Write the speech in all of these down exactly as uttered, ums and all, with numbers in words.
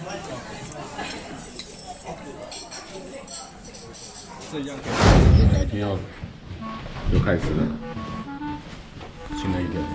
这样。哪天要又开始了，新的一天。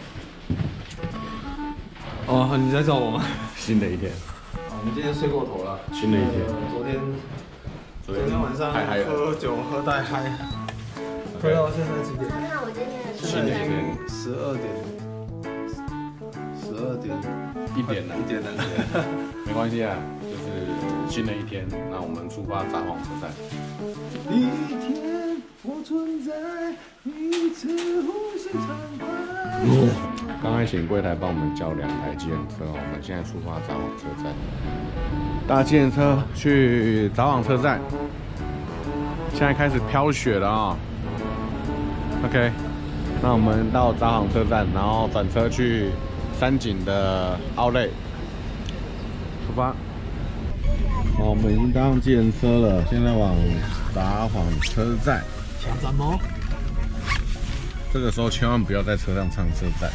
哦，你在找我吗？ 新的一天。 我们今天睡过头了。 新的一天。 昨天，昨天晚上嗨嗨喝酒喝太嗨，喝到现在几点？ 新的一天， 十二点，十二点一点了， 一点了。 没关系啊，就是新的一天，那我们出发札幌车站。 一天我存在，一次呼吸畅快。 刚才请柜台帮我们叫两台计程车，我们现在出发札幌车站，搭计程车去札幌车站。现在开始飘雪了啊、哦、，OK， 那我们到札幌车站，然后转车去山景的Outlet，出发。好，我们已经搭上计程车了，现在往札幌车站。 下站吗？ 这个时候千万不要在车上唱车站。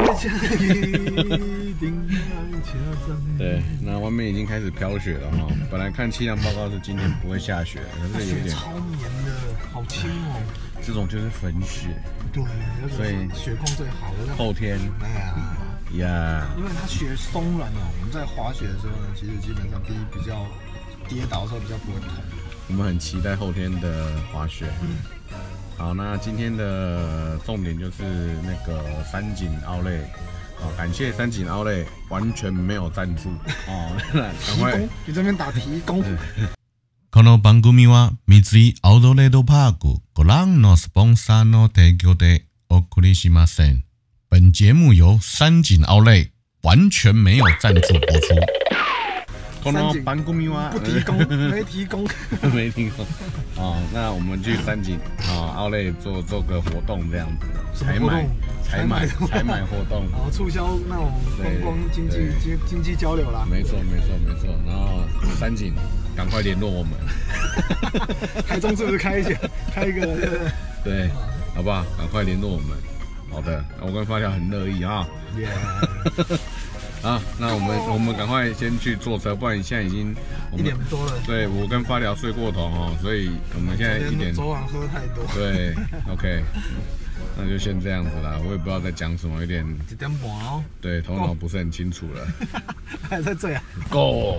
对，那外面已经开始飘雪了哈。本来看气象报告是今天不会下雪，可是有点超绵的，好轻哦。 这种就是粉雪。 对， 所以雪况最好的后天。 哎呀。 呀， yeah. 因为它雪松软哦，我们在滑雪的时候呢，其实基本上第一比较跌倒的时候比较不会痛。 我们很期待后天的滑雪。嗯、好，那今天的重点就是那个山景Outlet，哦，感謝山景Outlet完全没有赞助哦，赶快你这边打提供。 この番組は三井アウトレットパークご覧のスポンサーの提供でお送りしません。本节目由山景Outlet完全没有赞助播出。 この番組は不提供，没提供， 没提供。哦，那我们去山景啊Outlet做做个活动这样子，采买、采买、采买活动， 然后促销那种观光经济经经济交流啦。 没错，没错，没错。然后山景赶快联络我们。 台中是不是开一些开一个？ 对，好不好？赶快联络我们。好的，我跟发条很乐意啊。Yeah. 啊，那我们我们赶快先去坐车，不然现在已经一点多了。 对，我跟发条睡过头哦，所以我们现在一点。 昨晚喝太多。 对 ，OK， 那就先这样子啦。我也不知道在讲什么，有点。 一点半哦。 对，头脑不是很清楚了。 还在这样。 够。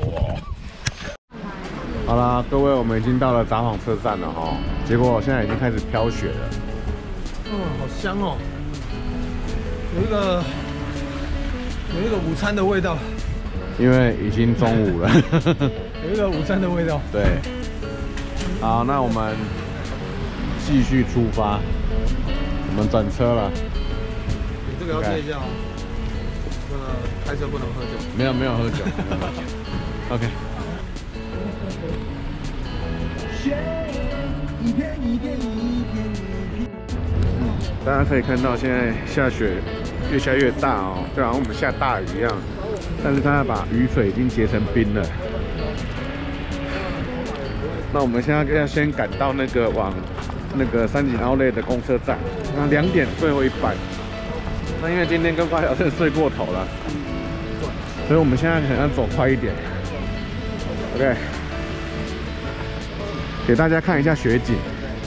好啦，各位，我们已经到了札幌车站了哈，结果现在已经开始飘雪了。 嗯，好香哦。有一个有一个午餐的味道， 因为已经中午了。 有一个午餐的味道。 对。好，那我们继续出发。我们转车了。 你这个要贴一下哦。那个开车不能喝酒。 没有没有喝酒。OK。一片一片一片。大家可以看到，现在下雪越下越大哦，就好像我们下大雨一样。但是它把雨水已经结成冰了。那我们现在要先赶到那个往那个山景Outlet的公车站，那两点最后一班。那因为今天跟发条真的睡过头了，所以我们现在可能要走快一点。OK， 给大家看一下雪景。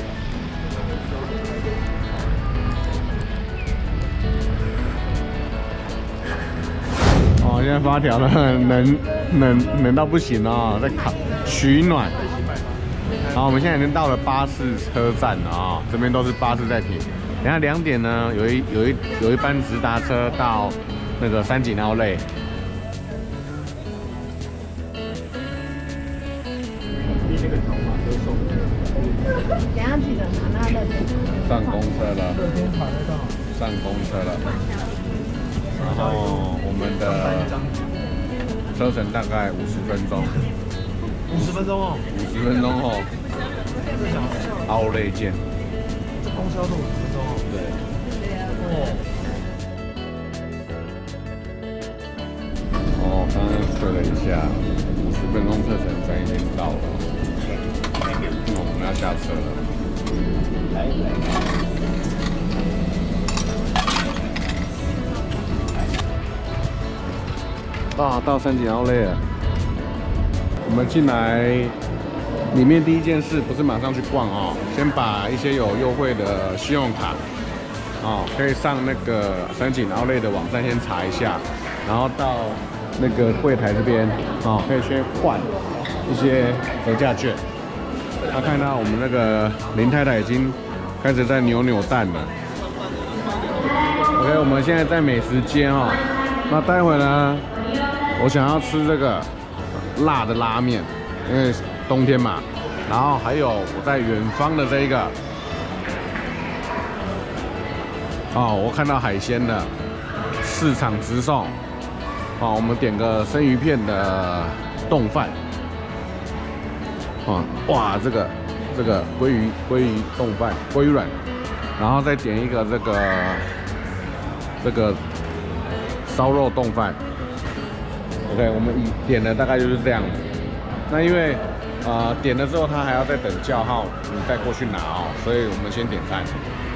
现在发条呢，冷冷冷到不行哦，在烤取暖。然后我们现在已经到了巴士车站了啊、哦，这边都是巴士在停。等下两点呢，有一有一有一班直达车到那个山景Outlet。 等下记得拿那乐天卡。 上公车了。 乐天卡在干嘛？ 上公车了。然后我们的车程大概五十分钟， 五十分钟哦， 五十分钟后，Outlet见。 这公车是五十分钟哦。 对。 哦。 哦，刚刚睡了一下，五十分钟车程站已经到了，那我们要下车了。来来。啊，到山景Outlet了。 我们进来里面第一件事不是马上去逛哦，先把一些有优惠的信用卡哦，可以上那个三井奥莱的网站先查一下，然后到那个柜台这边哦，可以先换一些折价券。他看到我们那个林太太已经开始在扭扭蛋了。OK， 我们现在在美食街哦，那待会呢，我想要吃这个辣的拉面，因为冬天嘛。然后还有我在远方的这一个，哦，我看到海鲜的市场直送。哦，我们点个生鱼片的冻饭。哦，哇，这个这个鲑鱼鲑鱼冻饭，鲑鱼卵，然后再点一个这个这个烧肉冻饭。OK， 我们一点的大概就是这样子。那因为呃点了之后，他还要再等叫号，你再过去拿哦，所以我们先点餐。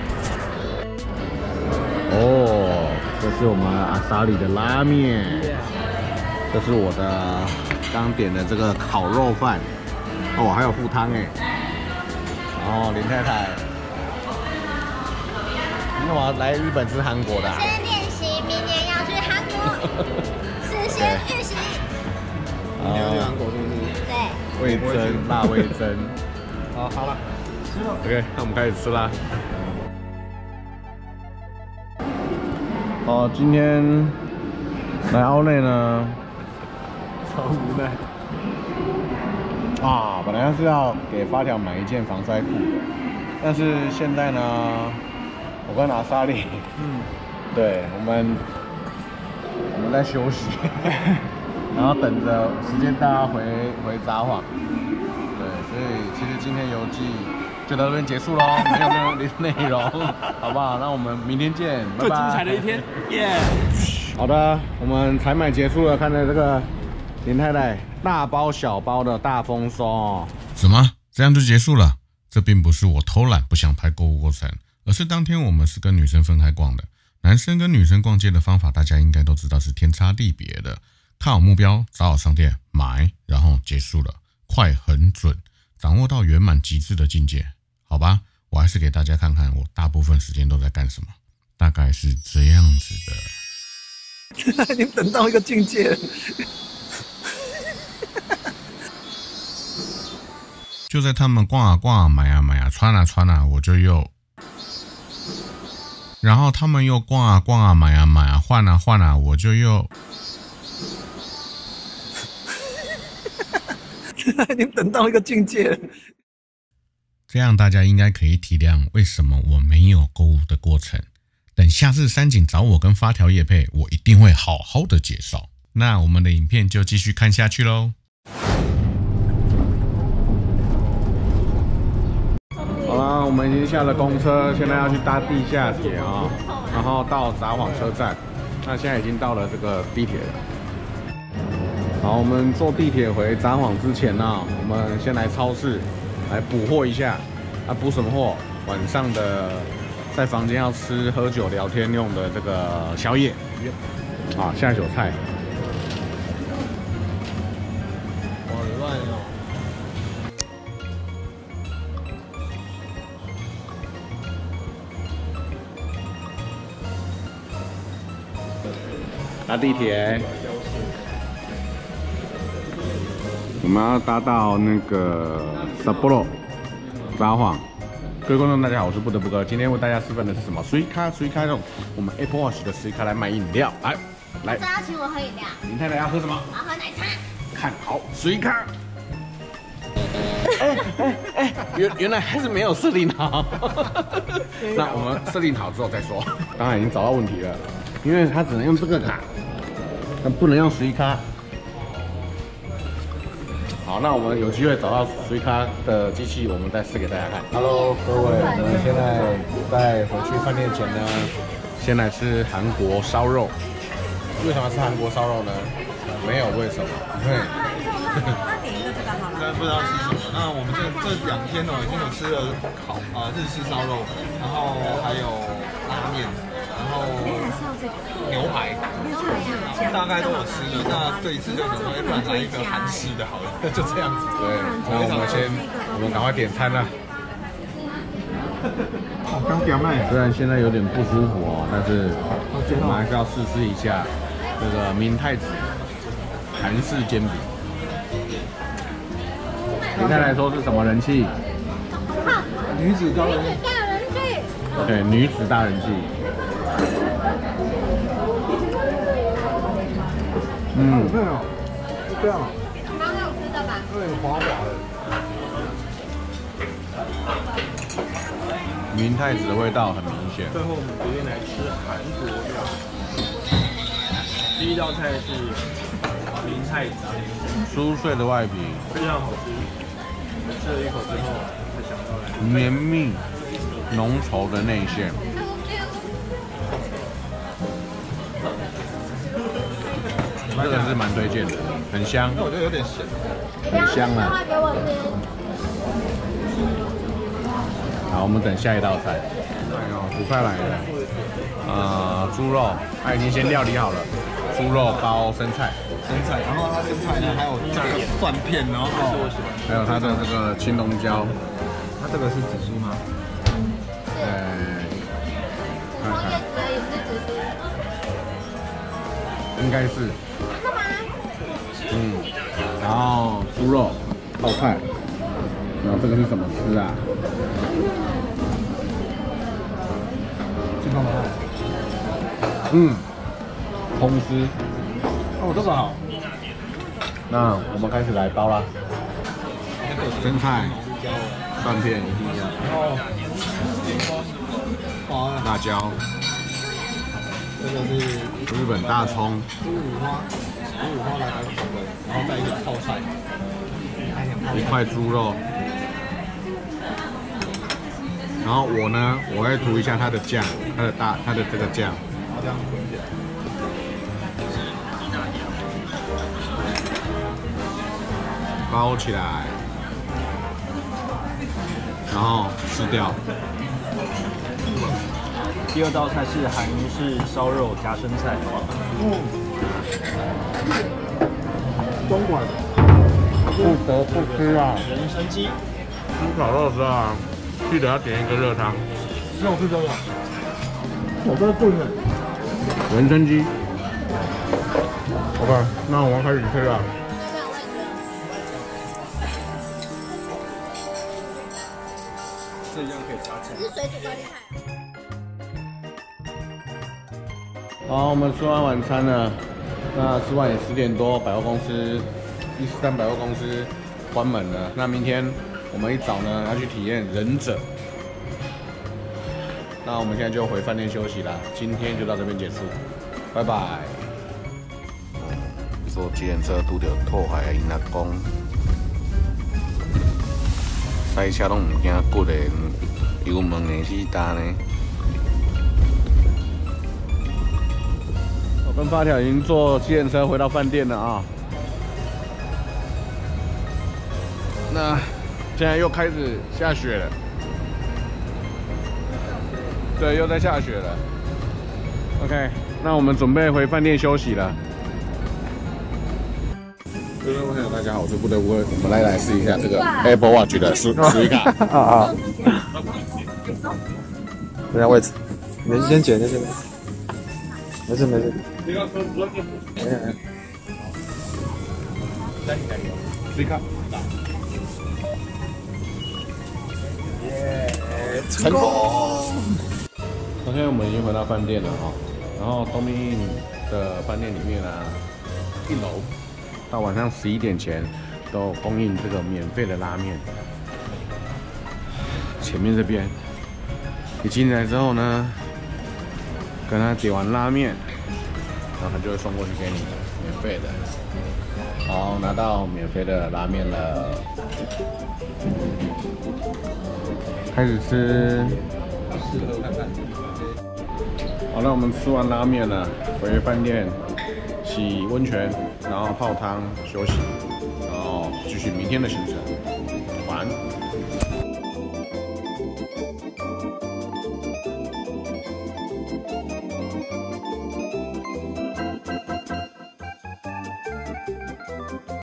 哦，这是我们阿萨里的拉面，这是我的刚点的这个烤肉饭。哦，还有附汤哎。然后林太太，你干嘛来日本吃韩国的、啊？ 先练习，明年要去韩国，事先预习。 明年要去韩国是不是？ 对。 味噌，辣味噌。 好，好了，吃了。 OK， 那我们开始吃啦。哦，今天来奥莱呢，超无奈。啊，本来是要给发条买一件防摔裤的，但是现在呢，我跟阿莎莉，嗯，对，我们我们在休息，然后等着时间大家回回札幌。对，所以其实今天游记就到这边结束喽，没有任何内容，好不好？那我们明天见，拜拜。 最精彩的一天，耶！ 好的，我们采买结束了，看着这个林太太大包小包的大丰收哦。 什么？这样就结束了？这并不是我偷懒不想拍购物过程，而是当天我们是跟女生分开逛的。男生跟女生逛街的方法，大家应该都知道是天差地别的。看好目标，找好商店买，然后结束了，快很准，掌握到圆满极致的境界。好吧，我还是给大家看看我大部分时间都在干什么，大概是这样子的。 已经等到一个境界了。 就在他们逛啊逛啊、买啊买啊、穿啊穿啊，我就又，然后他们又逛啊逛啊、买啊买啊、换啊换啊，我就又， 已经等到一个境界了。 这样大家应该可以体谅为什么我没有购物的过程。等下次三井找我跟发条业配，我一定会好好的介绍。那我们的影片就继续看下去咯。 好啦，我们已经下了公车，现在要去搭地下铁啊、哦，然后到札幌车站。那现在已经到了这个地铁了。好，我们坐地铁回札幌之前呢、啊，我们先来超市来补货一下。啊，补什么货？晚上的在房间要吃、喝酒、聊天用的这个宵夜啊，下酒菜。 好乱哦。 搭地铁，我们要搭到那个札幌札幌。各位观众，大家好，我是不得不哥。今天为大家示范的是什么？水咖，水咖用我们 Apple Watch 的水咖来买饮料。来，来， 这要请我喝饮料。 林太太要喝什么？ 我要喝奶茶。 看好水咖。哎哎哎，原原来还是没有设定好。那我们设定好之后再说。当然已经找到问题了，因为它只能用这个卡，但不能用水咖。好，那我们有机会找到水咖的机器，我们再试给大家看。Hello， 各位，我们现在在回去饭店前呢，先来吃韩国烧肉。为什么吃韩国烧肉呢？没有为什么，因为那点一个这个好了。 不知道是什么。那我们这这两天呢，已经有吃了烤啊、呃、日式烧肉，然后还有拉面，然然后还是要这个， 牛排， 因为这个是大概都有吃的。那这一次就想说，不然来一个韩式的好了，就这样子。 对，那我们先，我们赶快点餐了。 哦，刚点麦。 虽然现在有点不舒服哦，但是我们还是要试试一下这个明太子韩式煎饼。简单来说是什么人气？ 女子高人。 对，女子大人气。嗯， 对哦，这样。 刚刚有吃的吧？ 有点滑滑的。 明太子的味道很明显。 最后我们决定来吃韩国料理。第一道菜是明太子， 酥脆的外皮， 非常好吃。吃了一口之后，才想到来绵密浓稠的内馅。这个是蛮推荐的，很香。 那我觉得有点咸。 很香啊！ 给我吃。 好，我们等下一道菜。哎呦，煮菜来了。呃，猪肉，它已经先料理好了，猪肉包生菜， 生菜，然后它生菜呢还有这个蒜片，然后这是我喜欢。 还有它的这个青龙椒。 它这个是紫苏吗？ 呃，看看，应该是。嗯，然后猪肉泡菜，然后这个是什么丝啊？ 金刚麻。 嗯，空丝。 哦，这个好。 那我们开始来包啦。生菜、蒜片一定要， 哦， 辣椒， 这个是日本大葱， 猪五花，猪五花来来口味，然后再一个泡菜， 一块猪肉。然后我呢，我会涂一下它的酱，它的大，它的这个酱。 然后这样混起来。 包起来，然后吃掉。 第二道菜是韩式烧肉夹生菜。嗯，东莞不得不吃啊！ 人参鸡， 吃烤肉丝啊，记得要点一个热汤。 肉是这个，我这个炖的。 人参鸡。OK， 那我们开始吃了。 这样可以加钱。 是水煮高丽菜。 好，我们吃完晚餐了。那吃完也十点多，百货公司一十三百货公司关门了。那明天我们一早呢要去体验忍者。那我们现在就回饭店休息啦。今天就到这边结束，拜拜。坐计程车拄到吐海的因阿公，塞车拢唔惊骨的，油门的死大呢。我跟发条已经坐计程车回到饭店了啊。那现在又开始下雪了，对，又在下雪了。OK， 那我们准备回饭店休息了。各位朋友，大家好，我是不得不会，我们来来试一下这个 Apple Watch 的水水卡。 啊啊！等下位置，你先捡就行了。没事没事。 水卡。 耶， 成功。OK，我们已经回到饭店了哈，然后东明印的饭店里面呢，一楼。到晚上十一点前都有供应这个免费的拉面。前面这边，你进来之后呢，跟他点完拉面，然后他就会送过去给你，免费的。好，拿到免费的拉面了，开始吃。试喝看看。好，那我们吃完拉面了，回饭店。洗温泉，然后泡汤休息，然后继续明天的行程。晚安。